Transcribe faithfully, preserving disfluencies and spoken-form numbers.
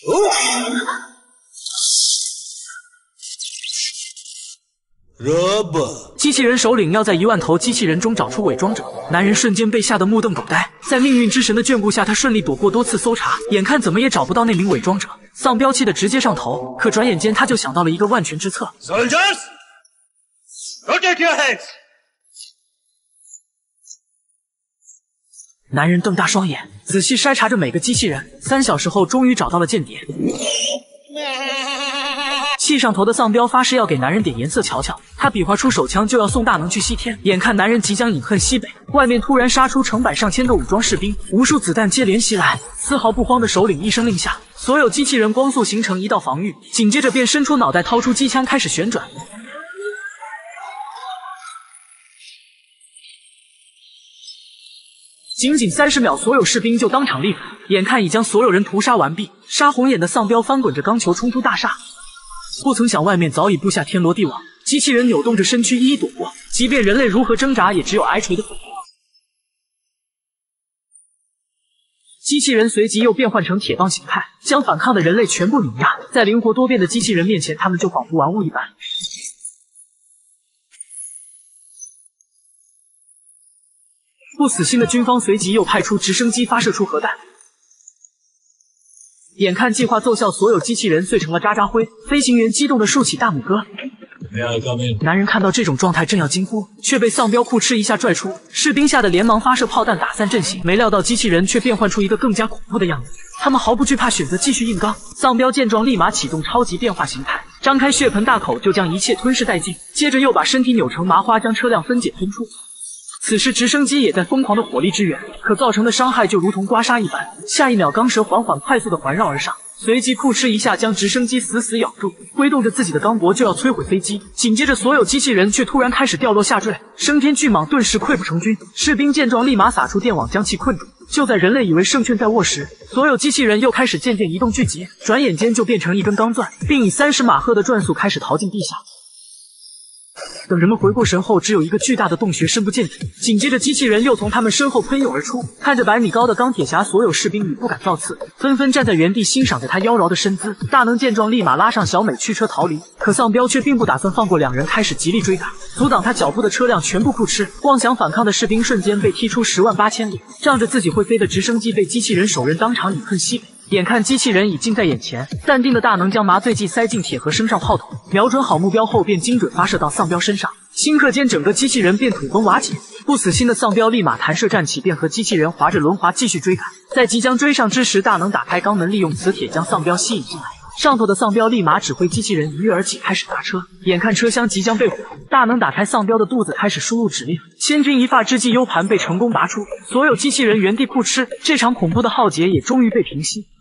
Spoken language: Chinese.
热吧！ 机器人首领要在一万头机器人中找出伪装者，男人瞬间被吓得目瞪口呆。在命运之神的眷顾下，他顺利躲过多次搜查，眼看怎么也找不到那名伪装者，丧彪气的直接上头。可转眼间他就想到了一个万全之策。 Soldiers, rotate your heads. 男人瞪大双眼，仔细筛查着每个机器人。三小时后，终于找到了间谍。气上头的丧彪发誓要给男人点颜色瞧瞧，他比划出手枪就要送大能去西天。眼看男人即将饮恨西北，外面突然杀出成百上千个武装士兵，无数子弹接连袭来。丝毫不慌的首领一声令下，所有机器人光速形成一道防御，紧接着便伸出脑袋，掏出机枪开始旋转。仅仅三十秒，所有士兵就当场立反，眼看已将所有人屠杀完毕，杀红眼的丧彪翻滚着钢球冲出大厦。不曾想外面早已布下天罗地网，机器人扭动着身躯一一躲过，即便人类如何挣扎，也只有挨锤的份。机器人随即又变换成铁棒形态，将反抗的人类全部碾压。在灵活多变的机器人面前，他们就仿佛玩物一般。不死心的军方随即又派出直升机发射出核弹。眼看计划奏效，所有机器人碎成了渣渣灰。飞行员激动地竖起大拇哥。男人看到这种状态正要惊呼，却被丧彪酷嗤一下拽出。士兵吓得连忙发射炮弹打散阵型，没料到机器人却变换出一个更加恐怖的样子。他们毫不惧怕，选择继续硬刚。丧彪见状，立马启动超级变化形态，张开血盆大口就将一切吞噬殆尽，接着又把身体扭成麻花，将车辆分解吞出。此时直升机也在疯狂的火力支援，可造成的伤害就如同刮痧一般。下一秒，钢蛇缓缓快速的环绕而上，随即酷吃一下将直升机死死咬住，挥动着自己的钢镉就要摧毁飞机。紧接着，所有机器人却突然开始掉落下坠，升天巨蟒顿时溃不成军。士兵见状，立马撒出电网将其困住。就在人类以为胜券在握时，所有机器人又开始渐渐移动聚集，转眼间就变成一根钢钻，并以三十马赫的转速开始逃进地下。等人们回过神后，只有一个巨大的洞穴深不见底。紧接着，机器人又从他们身后喷涌而出。看着百米高的钢铁侠，所有士兵已不敢造次，纷纷站在原地欣赏着他妖娆的身姿。大能见状，立马拉上小美驱车逃离。可丧彪却并不打算放过两人，开始极力追赶，阻挡他脚步的车辆全部酷吃。妄想反抗的士兵瞬间被踢出十万八千里。仗着自己会飞的直升机被机器人手刃，当场饮恨西北。眼看机器人已近在眼前，淡定的大能将麻醉剂塞进铁盒，升上炮筒，瞄准好目标后便精准发射到丧彪身上。顷刻间，整个机器人便土崩瓦解。不死心的丧彪立马弹射站起，便和机器人划着轮滑继续追赶。在即将追上之时，大能打开肛门，利用磁铁将丧彪吸引进来。上头的丧彪立马指挥机器人一跃而起，开始砸车。眼看车厢即将被毁，大能打开丧彪的肚子，开始输入指令。千钧一发之际， U 盘被成功拔出，所有机器人原地酷吃。这场恐怖的浩劫也终于被平息。